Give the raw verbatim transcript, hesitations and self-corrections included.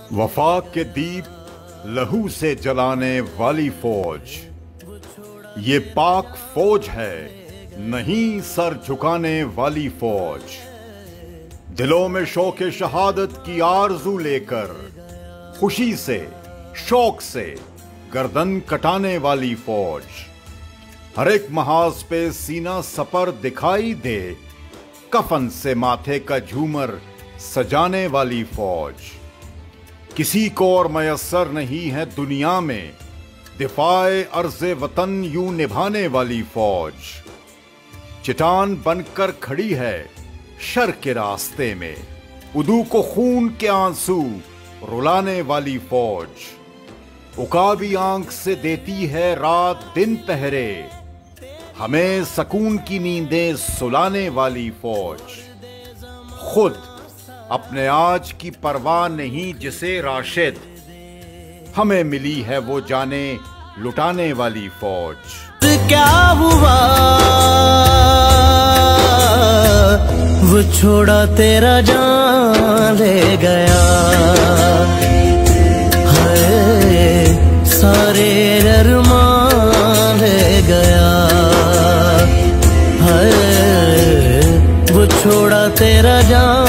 वफा के दीप लहू से जलाने वाली फौज, ये पाक फौज है, नहीं सर झुकाने वाली फौज। दिलों में शौक़े शहादत की आरज़ू लेकर, खुशी से शौक से गर्दन कटाने वाली फौज। हर एक महाज पे सीना सपर दिखाई दे, कफन से माथे का झूमर सजाने वाली फौज। किसी को और मयस्सर नहीं है दुनिया में दिफाए अर्ज़े वतन यूं निभाने वाली फौज। चट्टान बनकर खड़ी है शर के रास्ते में, उदू को खून के आंसू रुलाने वाली फौज। उकाबी आंख से देती है रात दिन पहरे, हमें सकून की नींदें सुलाने वाली फौज। खुद अपने आज की परवाह नहीं जिसे राशिद, हमें मिली है वो जाने लुटाने वाली फौज। क्या हुआ वो छोड़ा तेरा जान ले गया, हाय सारे अरमान ले गया, हाय वो छोड़ा तेरा जान